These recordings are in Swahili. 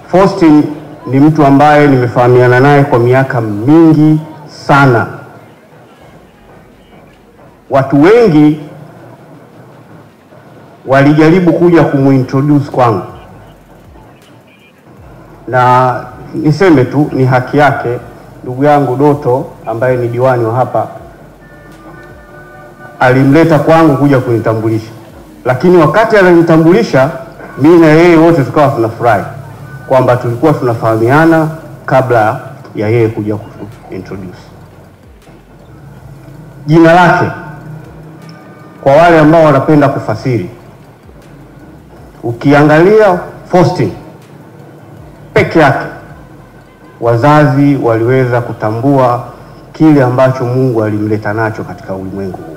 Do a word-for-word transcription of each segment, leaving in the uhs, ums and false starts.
Faustin ni mtu ambaye nimefahamiana naye kwa miaka mingi sana. Watu wengi walijaribu kuja kumuintroduce kwangu, na niseme tu ni haki yake. Ndugu yangu Doto ambaye ni diwani wa hapa alimleta kwangu kuja kunitambulisha, lakini wakati ananitambulisha mimi na yeye wote tukawa tunafurahi kwamba tulikuwa tunafahamiana kabla ya yeye kuja kuintroduce. Jina lake, kwa wale ambao wanapenda kufasiri, ukiangalia Faustin peke yake, wazazi waliweza kutambua kile ambacho Mungu alimleta nacho katika ulimwengu huu.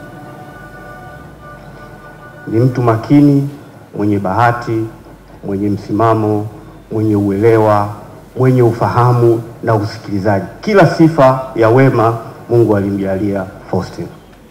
Ni mtu makini, mwenye bahati, mwenye msimamo, mwenye uelewa, mwenye ufahamu na usikilizaji. Kila sifa ya wema Mungu alimjalia Faustin.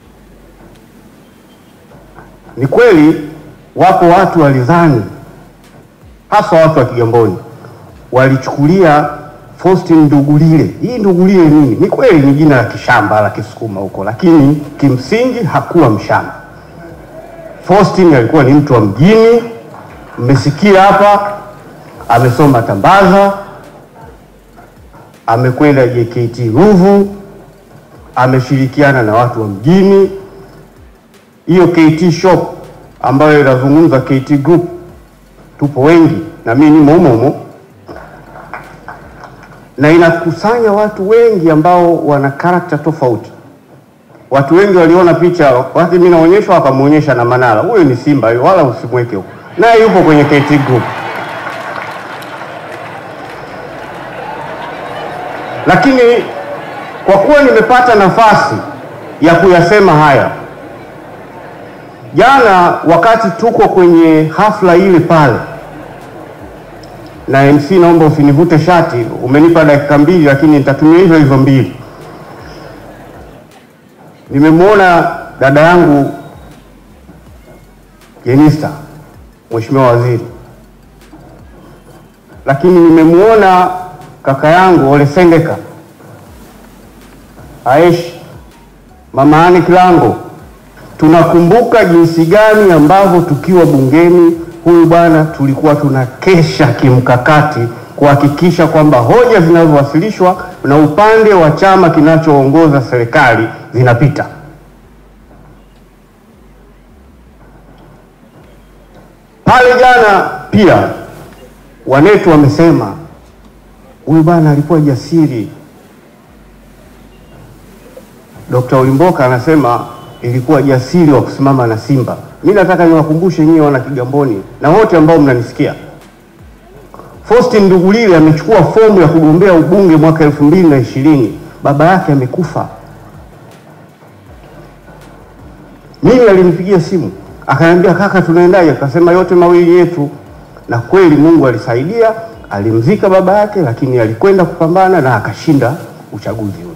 Ni kweli wapo watu walidhani, hasa watu wa Kigamboni, walichukulia Faustin Ndugulile. Hii Ndugulile nini? Ni kweli ni jina la kishamba la Kisukuma huko, lakini kimsingi hakuwa mshamba. Faustin alikuwa ni mtu wa mjini. Mmesikia hapa amesoma Tambaza, amekwenda J K T Ruvu, ameshirikiana na watu wa mjini. Hiyo K T shop ambayo inazungumza K T Group, tupo wengi na mimi nimo humo, na inakusanya watu wengi ambao wana karakta tofauti. Watu wengi waliona picha wakati mimi naonyeshwa, wakamuonyesha na Manara, huyo ni Simba wala usimweke huko, naye yupo kwenye K T Group. Lakini kwa kuwa nimepata nafasi ya kuyasema haya, jana wakati tuko kwenye hafla ile pale, na M C naomba usinivute shati, umenipa dakika mbili lakini nitatumia hizo hizo mbili. Nimemwona dada yangu Jenista, Mheshimiwa Waziri, lakini nimemwona kaka yangu Ole Sendeka, Aish, Mama Ani Kilango. Tunakumbuka jinsi gani ambavyo tukiwa bungeni huyu bwana tulikuwa tunakesha kimkakati kuhakikisha kwamba hoja zinazowasilishwa na upande wa chama kinachoongoza serikali zinapita. Pale jana pia wanetu wamesema huyu bwana alikuwa jasiri. Dokta Ulimboka anasema ilikuwa jasiri wa kusimama na Simba. Mimi nataka niwakumbushe nyinyi wana Kigamboni na wote ambao mnanisikia, Faustin Ndugulile amechukua fomu ya kugombea ubunge mwaka elfu mbili na ishirini. Baba yake amekufa. Mimi alinipigia simu akaniambia, kaka tunaendaje? Akasema yote mawili yetu. Na kweli Mungu alisaidia, alimzika baba yake, lakini alikwenda kupambana na akashinda uchaguzi.